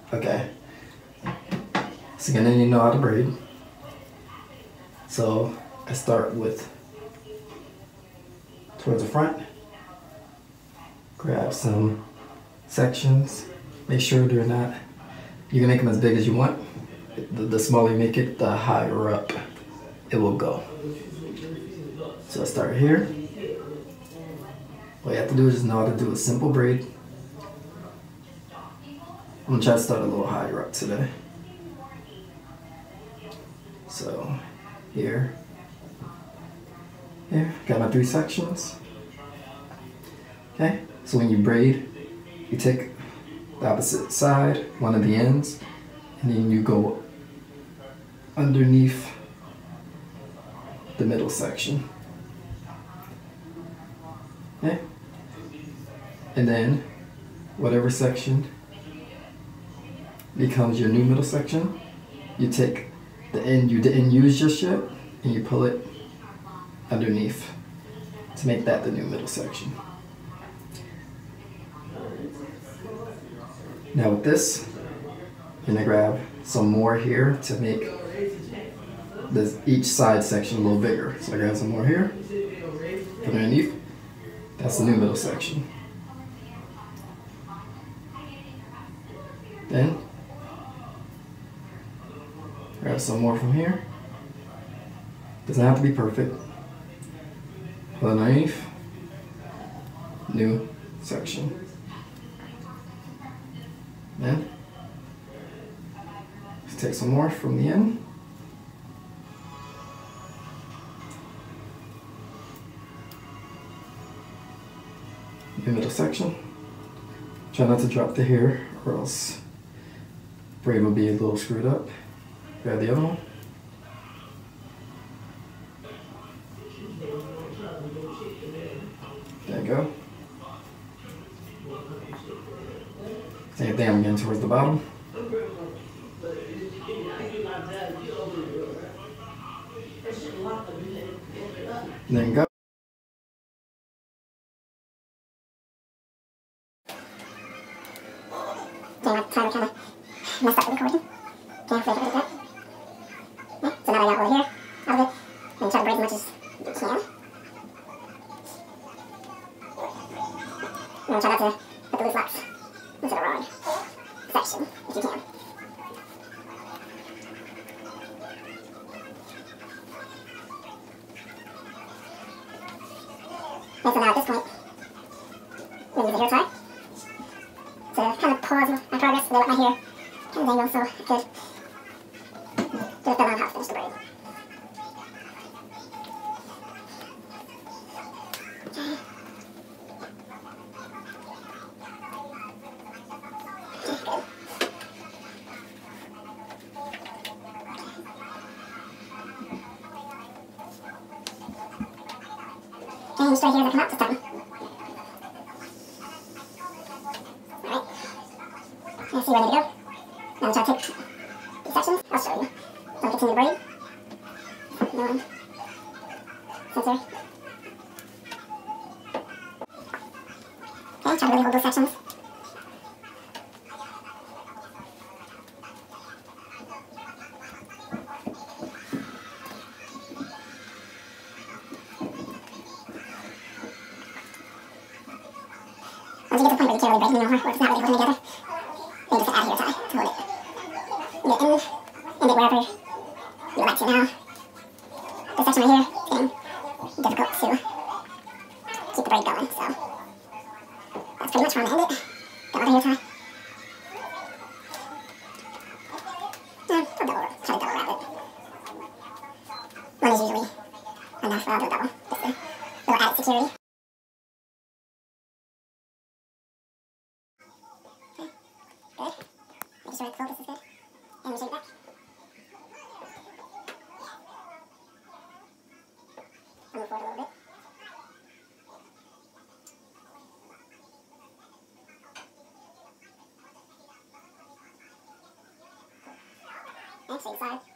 Okay. So you're gonna need to know how to braid. So I start with towards the front. Grab some sections. Make sure they're not. You can make them as big as you want. The smaller you make it, the higher up it will go. So I start here. All you have to do is just know how to do a simple braid. I'm gonna try to start a little higher up today. So here, got my 3 sections. Okay, so when you braid, you take the opposite side, one of the ends, and then you go underneath the middle section. Okay, and then whatever section becomes your new middle section, you take the end you didn't use just yet and you pull it underneath to make that the new middle section. Now with this, you're gonna grab some more here to make each side section a little bigger. So I grab some more here, put it underneath. That's the new middle section. Then grab some more from here. Doesn't have to be perfect. Put it underneath. New section. Then let's take some more from the end. New middle section. Try not to drop the hair or else braid will be a little screwed up. Grab the other one. There you go. Same thing, I'm getting towards the bottom. There you go. Okay, my timer kind of messed up the recording. Okay, hopefully I can edit that. Okay, so now I got all the hair out of it. And try to braid as much as you can. And try not to put the loose locks into the wrong section if you can. Okay, so now at this point, I'm going to use a hair tie to kind of pause my progress and then let my hair kind of dangle so I could get a feeling of how to finish the braid. Okay. Good. And just right here as I come out, just tighten. Alright. I see where I need to go. Now I'm trying to take these sections. I'll show you. So I'll continue to braid. No one. Center. Okay, try to really hold those sections. Once you get to the point where you can't really break them anymore, or it's not really holding together, then you just add a hair tie to hold it. You end it wherever you would like to. Now, this section right here is getting difficult to keep the braid going, so that's pretty much where I'm going to end it. Got all the hair tie. I'll try to double wrap it. One is usually enough, but I'll do a double, just a little added security. Good. Making sure the focus is good. And we shake it back. I'll move forward a little bit. And shake side.